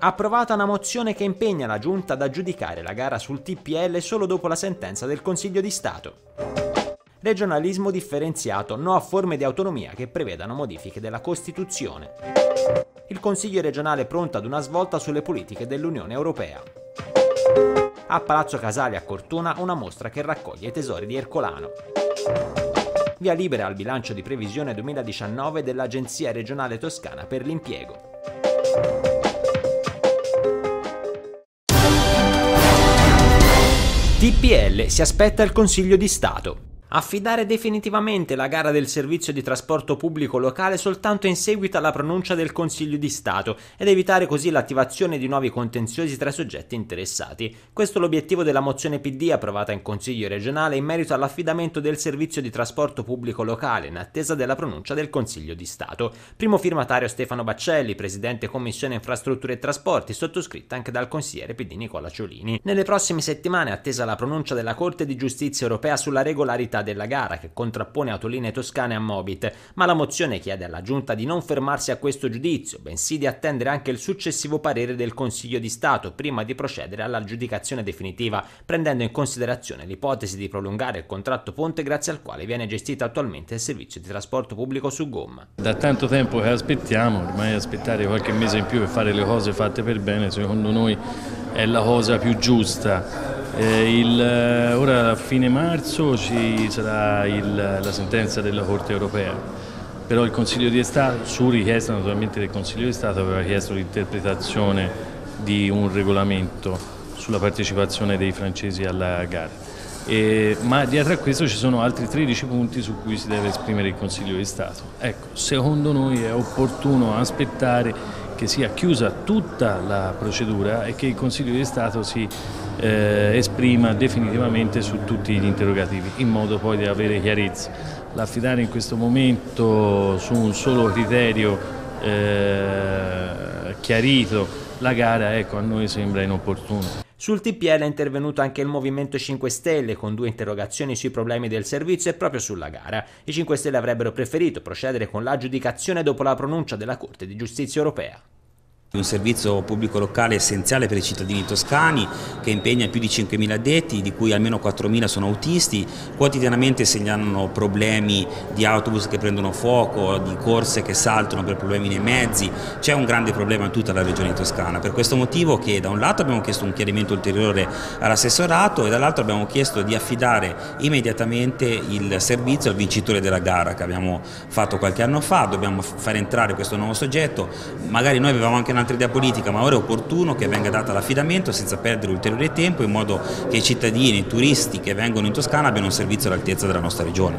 Approvata una mozione che impegna la Giunta ad aggiudicare la gara sul TPL solo dopo la sentenza del Consiglio di Stato. Regionalismo differenziato, no a forme di autonomia che prevedano modifiche della Costituzione. Il Consiglio regionale pronto ad una svolta sulle politiche dell'Unione Europea. A Palazzo Casali a Cortona una mostra che raccoglie i tesori di Ercolano. Via libera al bilancio di previsione 2019 dell'Agenzia regionale toscana per l'impiego. TPL si aspetta il Consiglio di Stato. Affidare definitivamente la gara del servizio di trasporto pubblico locale soltanto in seguito alla pronuncia del Consiglio di Stato ed evitare così l'attivazione di nuovi contenziosi tra i soggetti interessati. Questo è l'obiettivo della mozione PD approvata in Consiglio regionale in merito all'affidamento del servizio di trasporto pubblico locale in attesa della pronuncia del Consiglio di Stato. Primo firmatario Stefano Baccelli, presidente Commissione Infrastrutture e Trasporti, sottoscritta anche dal consigliere PD Nicola Ciolini. Nelle prossime settimane attesa la pronuncia della Corte di Giustizia europea sulla regolarità della gara che contrappone Autolinee Toscane a Mobit, ma la mozione chiede alla Giunta di non fermarsi a questo giudizio, bensì di attendere anche il successivo parere del Consiglio di Stato prima di procedere all'aggiudicazione definitiva, prendendo in considerazione l'ipotesi di prolungare il contratto ponte grazie al quale viene gestito attualmente il servizio di trasporto pubblico su gomma. Da tanto tempo che aspettiamo, ormai aspettare qualche mese in più per fare le cose fatte per bene, secondo noi è la cosa più giusta. Ora a fine marzo ci sarà la sentenza della Corte europea, però il Consiglio di Stato, su richiesta naturalmente del Consiglio di Stato, aveva chiesto l'interpretazione di un regolamento sulla partecipazione dei francesi alla gara. Ma dietro a questo ci sono altri 13 punti su cui si deve esprimere il Consiglio di Stato. Ecco, secondo noi è opportuno aspettare che sia chiusa tutta la procedura e che il Consiglio di Stato si esprima definitivamente su tutti gli interrogativi, in modo poi di avere chiarezza. L'affidare in questo momento su un solo criterio chiarito la gara, ecco, a noi sembra inopportuno. Sul TPL è intervenuto anche il Movimento 5 Stelle con 2 interrogazioni sui problemi del servizio e proprio sulla gara. I 5 Stelle avrebbero preferito procedere con l'aggiudicazione dopo la pronuncia della Corte di Giustizia europea. Un servizio pubblico locale essenziale per i cittadini toscani che impegna più di 5.000 addetti, di cui almeno 4.000 sono autisti. Quotidianamente segnalano problemi di autobus che prendono fuoco, di corse che saltano per problemi nei mezzi. C'è un grande problema in tutta la regione toscana. Per questo motivo che da un lato abbiamo chiesto un chiarimento ulteriore all'assessorato e dall'altro abbiamo chiesto di affidare immediatamente il servizio al vincitore della gara che abbiamo fatto qualche anno fa. Dobbiamo far entrare questo nuovo soggetto. Magari noi avevamo anche un'altra idea politica, ma ora è opportuno che venga data l'affidamento senza perdere ulteriore tempo, in modo che i cittadini, i turisti che vengono in Toscana abbiano un servizio all'altezza della nostra regione.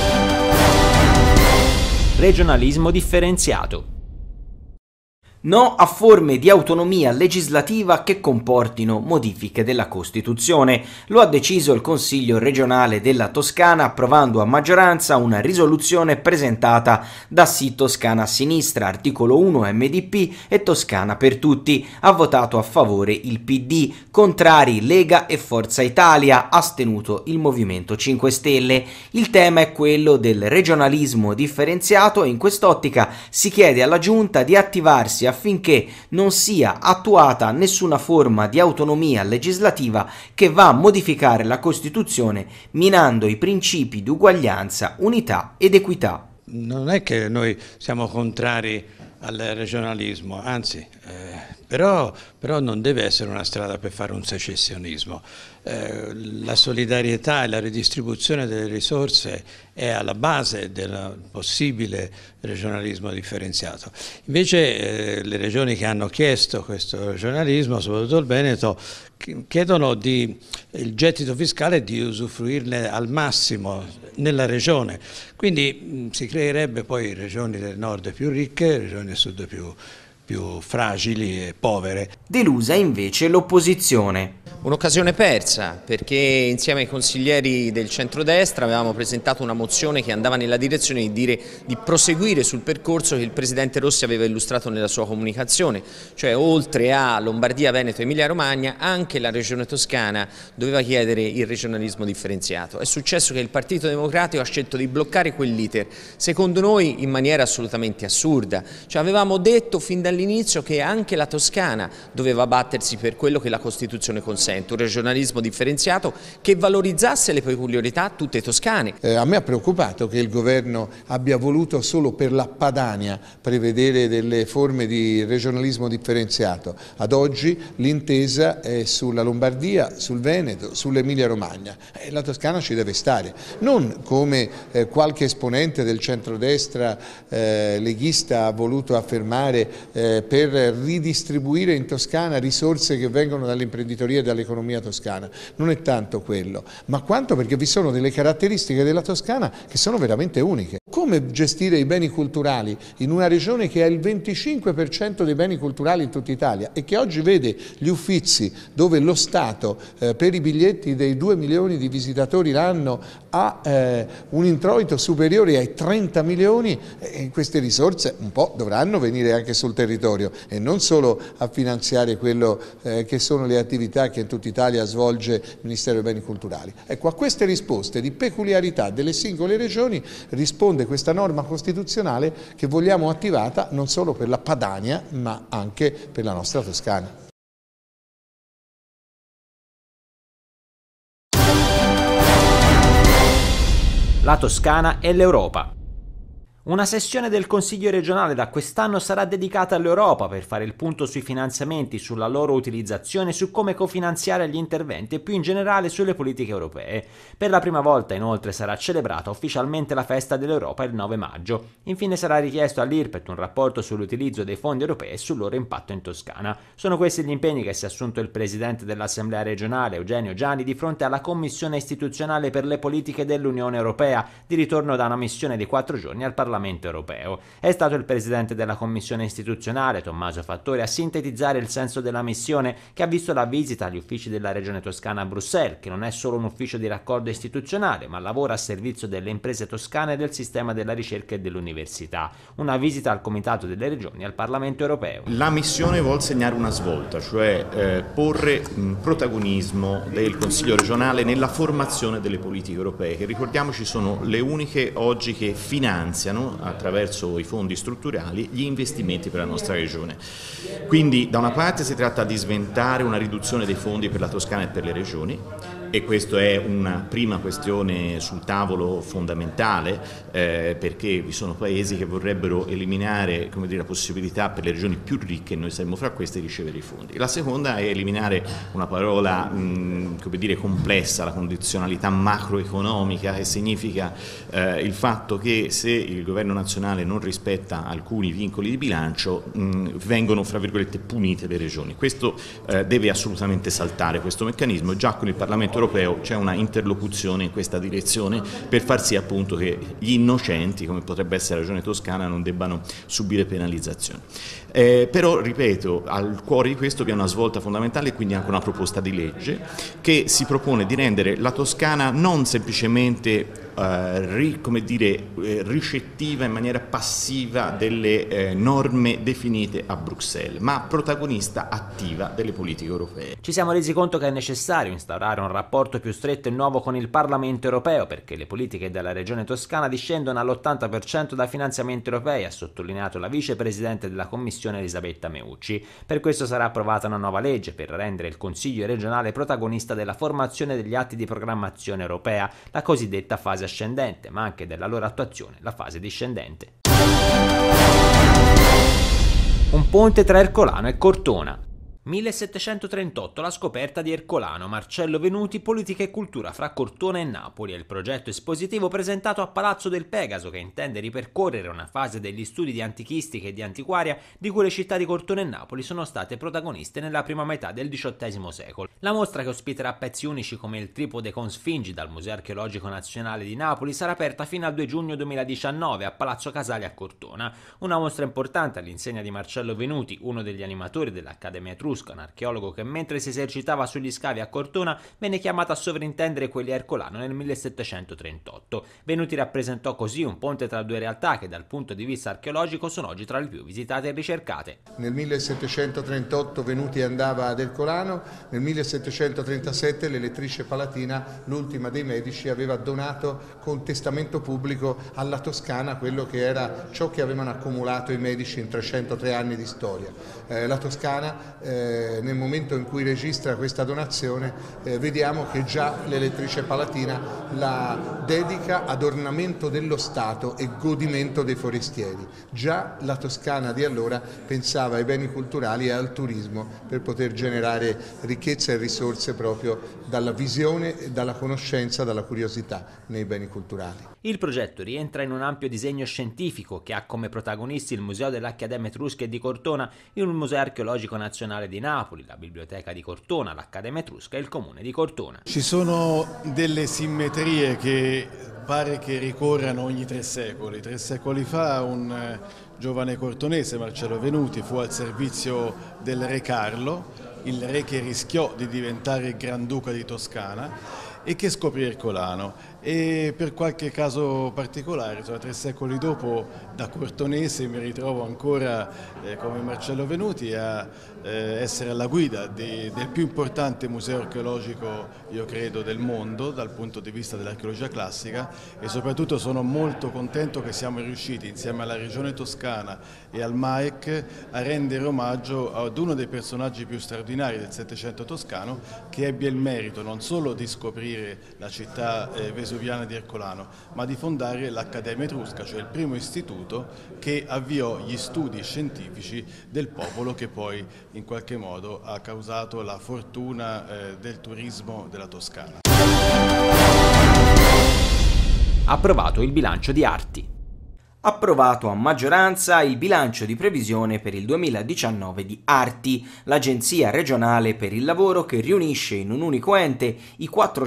Regionalismo differenziato. No a forme di autonomia legislativa che comportino modifiche della Costituzione. Lo ha deciso il Consiglio regionale della Toscana approvando a maggioranza una risoluzione presentata da Sì Toscana a Sinistra, Articolo 1 MDP e Toscana per Tutti. Ha votato a favore il PD, contrari Lega e Forza Italia, astenuto il Movimento 5 Stelle. Il tema è quello del regionalismo differenziato e in quest'ottica si chiede alla Giunta di attivarsi affinché non sia attuata nessuna forma di autonomia legislativa che va a modificare la Costituzione minando i principi di uguaglianza, unità ed equità. Non è che noi siamo contrari al regionalismo, anzi, però non deve essere una strada per fare un secessionismo. La solidarietà e la redistribuzione delle risorse è alla base del possibile regionalismo differenziato. Invece le regioni che hanno chiesto questo regionalismo, soprattutto il Veneto, chiedono il gettito fiscale di usufruirne al massimo nella regione. Quindi si creerebbe poi regioni del nord più ricche, regioni del sud più fragili e povere. Delusa invece l'opposizione. Un'occasione persa, perché insieme ai consiglieri del centrodestra avevamo presentato una mozione che andava nella direzione di proseguire sul percorso che il Presidente Rossi aveva illustrato nella sua comunicazione, cioè oltre a Lombardia, Veneto e Emilia Romagna anche la Regione Toscana doveva chiedere il regionalismo differenziato. È successo che il Partito Democratico ha scelto di bloccare quell'iter, secondo noi in maniera assolutamente assurda, cioè avevamo detto fin dall'inizio dall'inizio che anche la Toscana doveva battersi per quello che la Costituzione consente, un regionalismo differenziato che valorizzasse le peculiarità tutte toscane. A me ha preoccupato che il governo abbia voluto solo per la Padania prevedere delle forme di regionalismo differenziato. Ad oggi l'intesa è sulla Lombardia, sul Veneto, sull'Emilia Romagna. La Toscana ci deve stare, non come qualche esponente del centrodestra leghista ha voluto affermare per ridistribuire in Toscana risorse che vengono dall'imprenditoria e dall'economia toscana. Non è tanto quello, ma quanto perché vi sono delle caratteristiche della Toscana che sono veramente uniche. Come gestire i beni culturali in una regione che ha il 25% dei beni culturali in tutta Italia e che oggi vede gli Uffizi dove lo Stato per i biglietti dei 2 milioni di visitatori l'anno ha un introito superiore ai 30 milioni, queste risorse un po' dovranno venire anche sul territorio e non solo a finanziare quello che sono le attività che in tutta Italia svolge il Ministero dei Beni Culturali. Ecco, a queste risposte di peculiarità delle singole regioni risponde questa norma costituzionale che vogliamo attivata non solo per la Padania ma anche per la nostra Toscana. La Toscana e l'Europa. Una sessione del Consiglio regionale da quest'anno sarà dedicata all'Europa per fare il punto sui finanziamenti, sulla loro utilizzazione, su come cofinanziare gli interventi e più in generale sulle politiche europee. Per la prima volta inoltre sarà celebrata ufficialmente la festa dell'Europa il 9 maggio. Infine sarà richiesto all'IRPET un rapporto sull'utilizzo dei fondi europei e sul loro impatto in Toscana. Sono questi gli impegni che si è assunto il presidente dell'Assemblea regionale Eugenio Giani di fronte alla Commissione istituzionale per le politiche dell'Unione Europea, di ritorno da una missione di 4 giorni al Parlamento europeo. È stato il presidente della commissione istituzionale, Tommaso Fattori, a sintetizzare il senso della missione, che ha visto la visita agli uffici della regione toscana a Bruxelles, che non è solo un ufficio di raccordo istituzionale, ma lavora a servizio delle imprese toscane e del sistema della ricerca e dell'università. Una visita al Comitato delle Regioni e al Parlamento europeo. La missione vuol segnare una svolta, cioè porre protagonismo del Consiglio regionale nella formazione delle politiche europee, che ricordiamoci sono le uniche oggi che finanziano attraverso i fondi strutturali gli investimenti per la nostra regione. Quindi da una parte si tratta di sventare una riduzione dei fondi per la Toscana e per le regioni, e questa è una prima questione sul tavolo fondamentale, perché vi sono paesi che vorrebbero eliminare, come dire, la possibilità per le regioni più ricche, e noi saremmo fra queste, di ricevere i fondi. La seconda è eliminare una parola come dire, complessa, la condizionalità macroeconomica, che significa il fatto che se il governo nazionale non rispetta alcuni vincoli di bilancio vengono, fra virgolette, punite le regioni. Questo deve assolutamente saltare, questo meccanismo. Già con il Parlamento europeo c'è una interlocuzione in questa direzione per far sì appunto che gli innocenti, come potrebbe essere la regione toscana, non debbano subire penalizzazioni. Però, ripeto, al cuore di questo vi è una svolta fondamentale e quindi anche una proposta di legge che si propone di rendere la Toscana non semplicemente ricettiva in maniera passiva delle norme definite a Bruxelles, ma protagonista attiva delle politiche europee. Ci siamo resi conto che è necessario instaurare un rapporto più stretto e nuovo con il Parlamento europeo, perché le politiche della regione toscana discendono all'80% da finanziamenti europei, ha sottolineato la vicepresidente della Commissione Elisabetta Meucci. Per questo sarà approvata una nuova legge per rendere il Consiglio regionale protagonista della formazione degli atti di programmazione europea, la cosiddetta fase ascendente, ma anche della loro attuazione, la fase discendente. Un ponte tra Ercolano e Cortona. 1738, la scoperta di Ercolano, Marcello Venuti, politica e cultura fra Cortona e Napoli, è il progetto espositivo presentato a Palazzo del Pegaso, che intende ripercorrere una fase degli studi di antichistica e di antiquaria di cui le città di Cortona e Napoli sono state protagoniste nella prima metà del XVIII secolo. La mostra, che ospiterà pezzi unici come il tripode con Sfingi dal Museo Archeologico Nazionale di Napoli, sarà aperta fino al 2 giugno 2019 a Palazzo Casali a Cortona. Una mostra importante all'insegna di Marcello Venuti, uno degli animatori dell'Accademia Etrusca, Etrusca, un archeologo che mentre si esercitava sugli scavi a Cortona venne chiamato a sovrintendere quelli a Ercolano nel 1738. Venuti rappresentò così un ponte tra due realtà che dal punto di vista archeologico sono oggi tra le più visitate e ricercate. Nel 1738 Venuti andava ad Ercolano, nel 1737 l'elettrice Palatina, l'ultima dei medici, aveva donato con testamento pubblico alla Toscana quello che era ciò che avevano accumulato i medici in 303 anni di storia. La Toscana, nel momento in cui registra questa donazione, vediamo che già l'elettrice Palatina la dedica ad ornamento dello Stato e godimento dei forestieri. Già la Toscana di allora pensava ai beni culturali e al turismo per poter generare ricchezza e risorse proprio dalla visione, dalla conoscenza, dalla curiosità nei beni culturali. Il progetto rientra in un ampio disegno scientifico che ha come protagonisti il Museo dell'Accademia Etrusca di Cortona, il Museo Archeologico Nazionale di Napoli, la Biblioteca di Cortona, l'Accademia Etrusca e il Comune di Cortona. Ci sono delle simmetrie che pare che ricorrano ogni 3 secoli. 3 secoli fa un giovane cortonese, Marcello Venuti, fu al servizio del re Carlo, il re che rischiò di diventare Granduca di Toscana e che scoprì Ercolano. E per qualche caso particolare, 3 secoli dopo, da cortonese mi ritrovo ancora come Marcello Venuti a essere alla guida del più importante museo archeologico, io credo, del mondo dal punto di vista dell'archeologia classica, e soprattutto sono molto contento che siamo riusciti insieme alla Regione Toscana e al MAEC a rendere omaggio ad uno dei personaggi più straordinari del Settecento toscano, che ebbe il merito non solo di scoprire la città vesuviana di Ercolano, ma di fondare l'Accademia Etrusca, cioè il primo istituto che avviò gli studi scientifici del popolo, che poi in qualche modo ha causato la fortuna del turismo della Toscana. Approvato il bilancio di Arti. Approvato a maggioranza il bilancio di previsione per il 2019 di Arti, l'agenzia regionale per il lavoro che riunisce in un unico ente i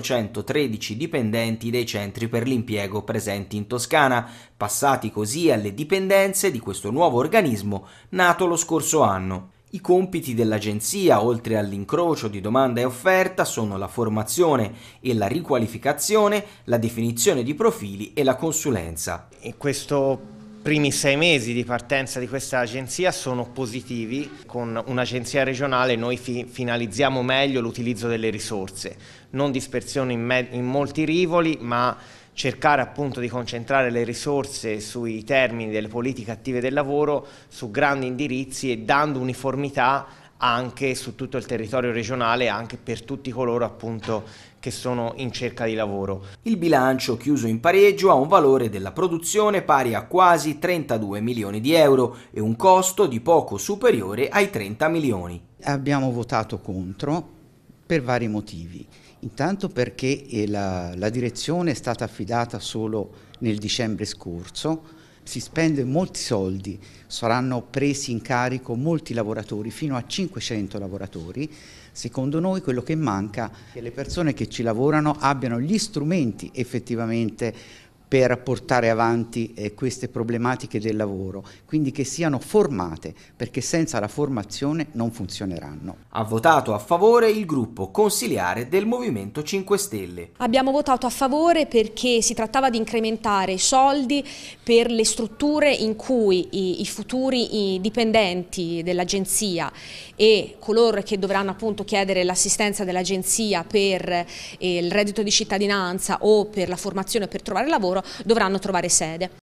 413 dipendenti dei centri per l'impiego presenti in Toscana, passati così alle dipendenze di questo nuovo organismo nato lo scorso anno. I compiti dell'agenzia, oltre all'incrocio di domanda e offerta, sono la formazione e la riqualificazione, la definizione di profili e la consulenza. In questo primi 6 mesi di partenza di questa agenzia sono positivi. Con un'agenzia regionale noi finalizziamo meglio l'utilizzo delle risorse, non dispersione in molti rivoli, ma cercare appunto di concentrare le risorse sui termini delle politiche attive del lavoro, su grandi indirizzi e dando uniformità anche su tutto il territorio regionale, anche per tutti coloro appunto che sono in cerca di lavoro. Il bilancio, chiuso in pareggio, ha un valore della produzione pari a quasi 32 milioni di euro e un costo di poco superiore ai 30 milioni. Abbiamo votato contro per vari motivi. Intanto perché la direzione è stata affidata solo nel dicembre scorso, si spende molti soldi, saranno presi in carico molti lavoratori, fino a 500 lavoratori. Secondo noi quello che manca è che le persone che ci lavorano abbiano gli strumenti effettivamente per portare avanti queste problematiche del lavoro, quindi che siano formate, perché senza la formazione non funzioneranno. Ha votato a favore il gruppo consiliare del Movimento 5 Stelle. Abbiamo votato a favore perché si trattava di incrementare i soldi per le strutture in cui i futuri dipendenti dell'agenzia e coloro che dovranno appunto chiedere l'assistenza dell'agenzia per il reddito di cittadinanza o per la formazione per trovare lavoro dovranno trovare sede.